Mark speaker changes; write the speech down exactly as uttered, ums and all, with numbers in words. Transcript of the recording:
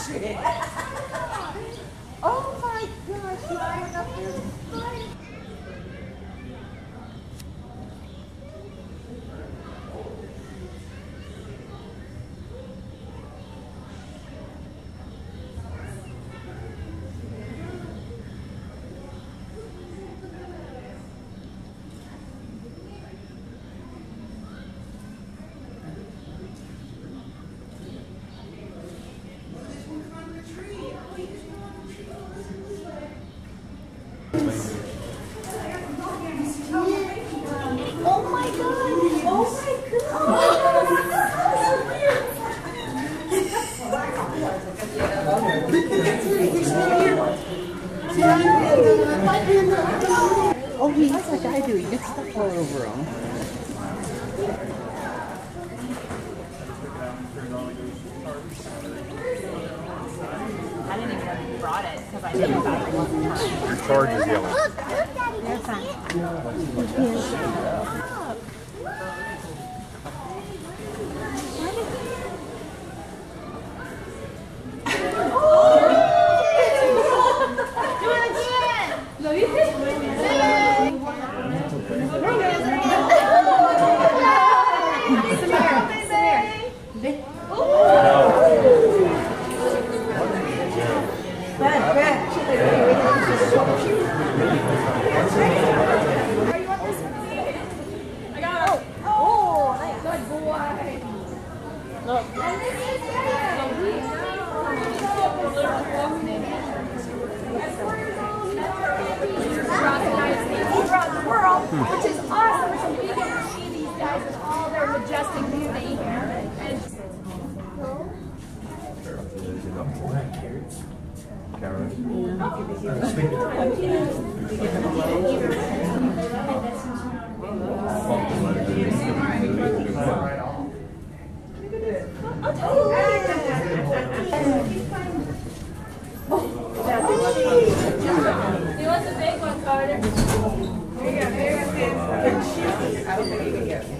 Speaker 1: Oh my gosh, she's going up there. Oh my god! Oh my god! Oh, he looks like I do. He gets stuff all over him.
Speaker 2: I didn't even know you brought it because I knew about it wasn't mine.
Speaker 3: Your charge is yellow.
Speaker 2: They're fine.
Speaker 4: Which is awesome, so we get to see these guys in all their majestic beauty. And
Speaker 2: He wants a big one, Carter.
Speaker 1: Here you go, here you go. I don't think you can get it.